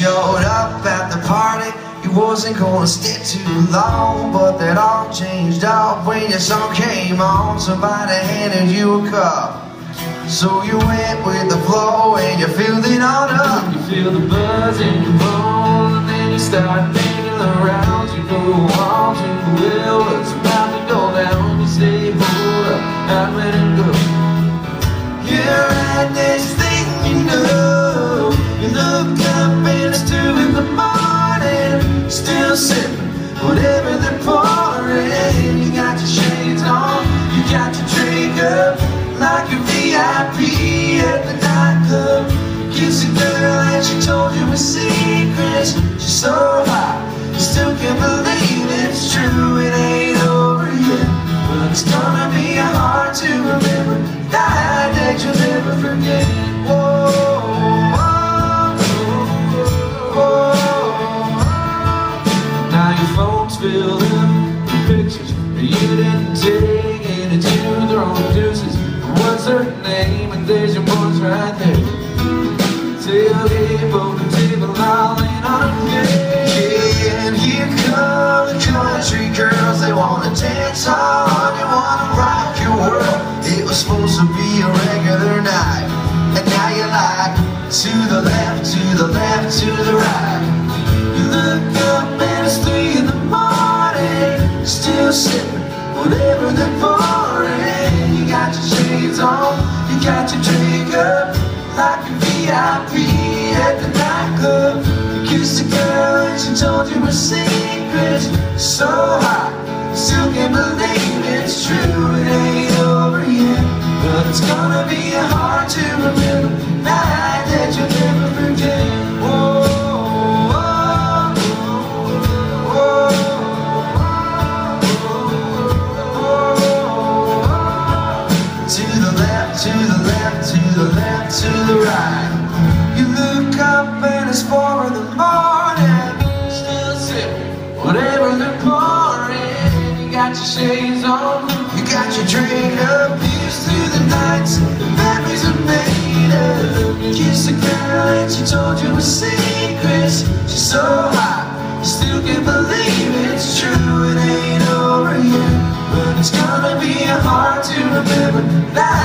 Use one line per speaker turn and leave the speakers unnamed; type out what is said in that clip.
showed up at the party. You wasn't gonna stay too long, but that all changed up when your song came on. Somebody handed you a cup, so you went with the flow and you filled it on up.
You feel the buzz in your bones, and then you start thinking around. You go on to will, it's about to go down. You say, hold up, I'm letting go.
You're at this thing you know. You look up and it's 2 in the morning, still sipping whatever they're pouring. You got your shades on, you got your drink up like a VIP at the nightclub. Kiss a girl and she told you a secret. She's so hot, you still can't believe it's true. It ain't over yet, but it's gonna be hard to remember. Night that you'll never forget. Whoa, whoa, whoa.
Now your phone's filled up with pictures you didn't take, and it's you throwing deuces. What's her name? And there's your boys right there. Tailgate, broken table, all in on a game.
Yeah, and here come the country girls. They wanna dance on, you wanna rock your world. It was supposed to be a regular night, and now you're like, to the left, to the left, to the right. You look up and it's 3 in the morning, still sipping whatever they're pouring. You got your shades on, you got your drink up like a VIP at the nightclub. You kissed a girl and she told you a secret. So hot, you still can't believe it's true. It ain't over yet, but it's gonna be hard to remember. Night that you'll never forget. Whoa, whoa, whoa, whoa, whoa. To the left, to the left, to the left, to the right. You look up and it's 4 in the morning, still sipping whatever they're pouring. You got your shades on, you got your drink up. Here's through the nights, the memories are made of. You kissed a girl and she told you a secret. She's so hot, you still can't believe it's true. It ain't over yet, but it's gonna be hard to remember.